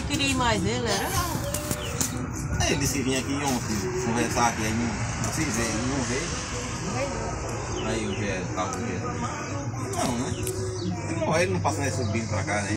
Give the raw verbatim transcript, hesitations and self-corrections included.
queria ir mais ele, era? Aí ele disse que vinha aqui ontem conversar aqui, aí não, não se vê, ele não veio. Aí o Gé, tava o Gé. Não, né? Ele não, ele não passa nesse subindo pra cá, né?